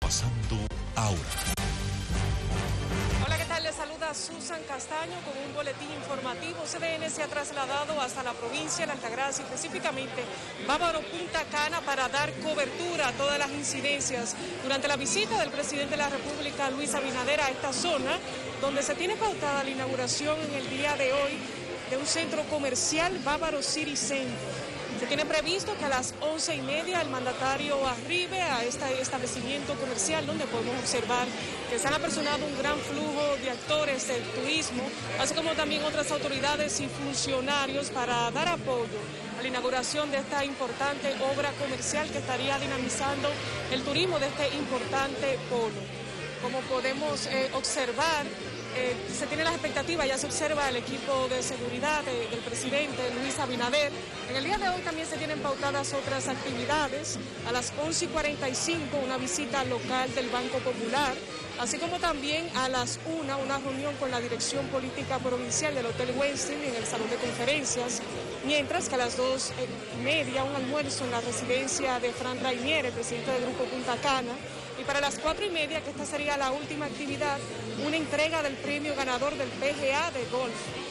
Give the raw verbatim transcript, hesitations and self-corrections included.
pasando ahora. Hola, ¿qué tal? Les saluda Susan Castaño con un boletín informativo. C D N se ha trasladado hasta la provincia de Altagracia, específicamente Bávaro Punta Cana, para dar cobertura a todas las incidencias durante la visita del presidente de la República, Luis Abinader, a esta zona, donde se tiene pautada la inauguración en el día de hoy de un centro comercial, Bávaro City Center. Se tiene previsto que a las once y media el mandatario arribe a este establecimiento comercial, donde podemos observar que se han apersonado un gran flujo de actores del turismo, así como también otras autoridades y funcionarios para dar apoyo a la inauguración de esta importante obra comercial que estaría dinamizando el turismo de este importante polo. Como podemos eh, observar, Eh, se tiene las expectativas, ya se observa el equipo de seguridad de, del presidente Luis Abinader. En el día de hoy también se tienen pautadas otras actividades. A las once y cuarenta y cinco una visita local del Banco Popular, así como también a las una una reunión con la dirección política provincial del Hotel Westin en el salón de conferencias, mientras que a las dos y media un almuerzo en la residencia de Fran Rainier, el presidente del Grupo Punta Cana. Y para las cuatro y media, que esta sería la última actividad, una entrega del premio ganador del P G A de golf.